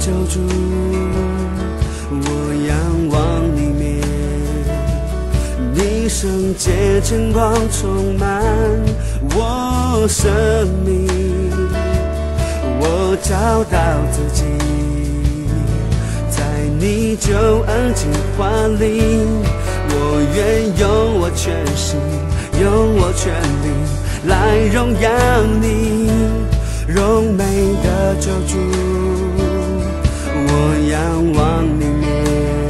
救主，我仰望你面，你圣洁真光充满我生命，我找到自己，在你救恩计划里，我愿用我全心，用我全力来荣耀你，荣美的救主，我仰望你面，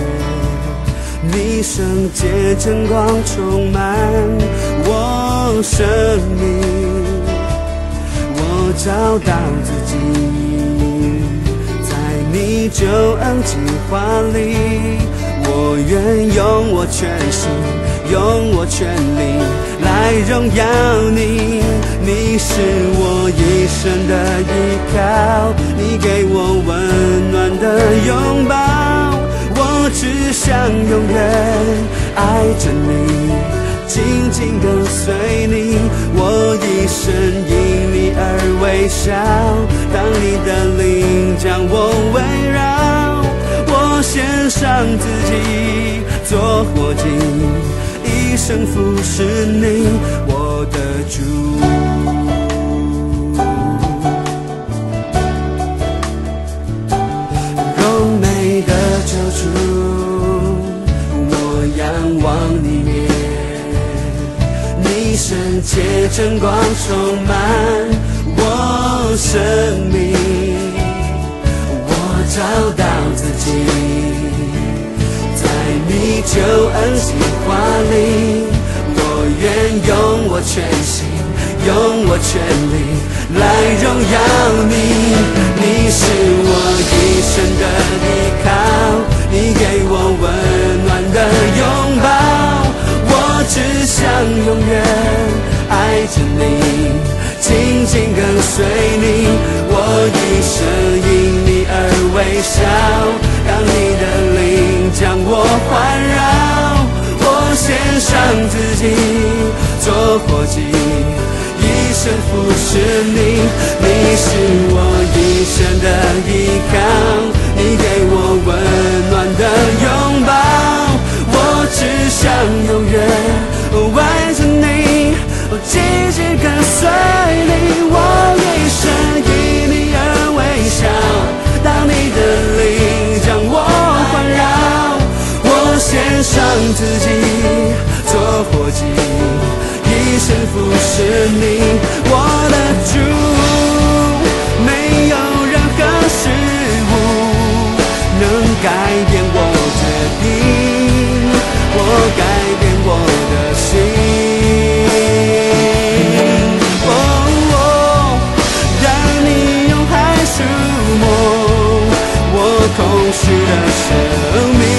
你圣洁真光充满我生命，我找到自己，在你救恩计划里，我愿用我全心，用我全力来荣耀你，你是我一生的依靠，你给我温暖的拥抱，我只想永远爱着你，紧紧跟随你，我一生因你而微笑，当你的灵将我围绕，我献上自己做活祭，一生服侍你，我的主。荣美的救主，我仰望你面，你圣洁真光充满我生命，我找到自己，在你救恩计划里，我愿用我全心，用我全力来荣耀你，你是我一生的依靠，你给我温暖的拥抱，我只想永远爱着你，紧紧跟随你，我一生因你而微笑，让你的灵将我环绕，我献上自己做活祭，一生服侍你，你是我一生的依靠，你给我温暖的拥抱，我只想永远爱着你，紧紧跟随你，我一生因你而微笑，当你的灵将我环绕，我献上自己做活祭，一生服侍你，我的主，没有任何事物能改变我决定，我改变我的心。让你用海触摸我空虚的生命。